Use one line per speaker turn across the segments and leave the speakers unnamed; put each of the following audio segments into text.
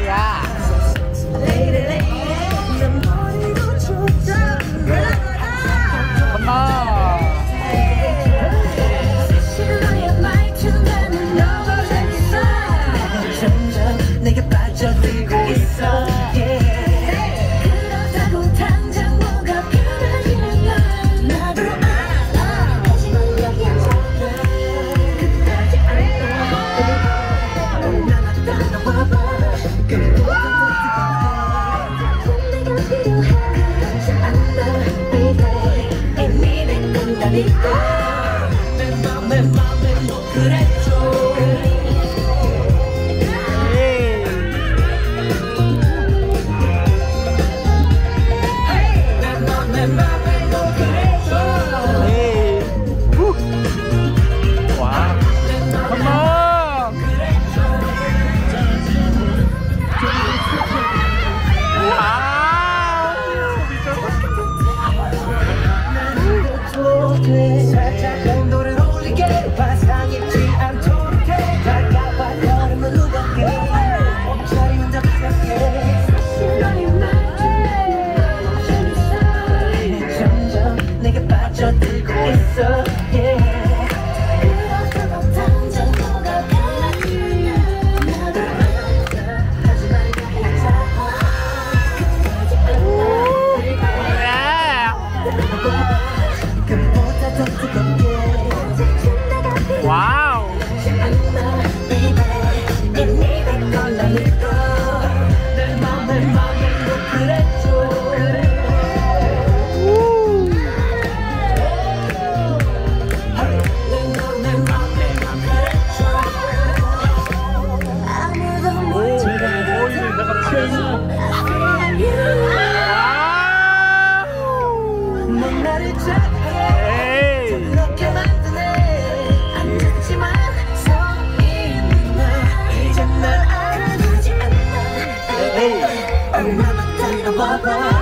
살짝 온도를 올리게 화상 입지 않도록 해 갈까봐 여름을 누밖에 자리 혼자 가볍게 점점 내게 빠져들고 있어 당장 뭐가 변하지 나도 하지만 해자
와우.
나를 착해 그렇게 만드네 안 듣지만 소리는 나 이제 날 알아주지 않나 얼마나 달려봐봐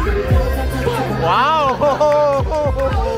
와우.